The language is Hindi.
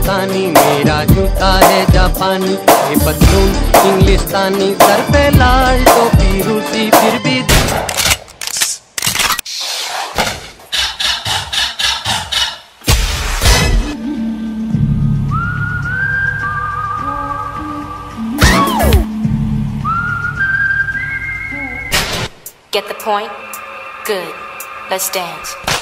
पाकिस्तानी, मेरा जूता है जापानी, ये पतलून इंग्लिस्तानी, सर पे लाल टोपी रूसी, फिर भी Get the point? Good. Let's dance.